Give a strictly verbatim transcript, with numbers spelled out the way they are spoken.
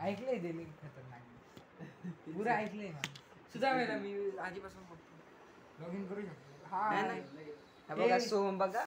ऐकलंय ते लिंक खतरनाक पुरा ऐकलंय सुद्धा मी आधीपासून बघतो लॉग इन करू शकतो. हा बघा सोहम बघा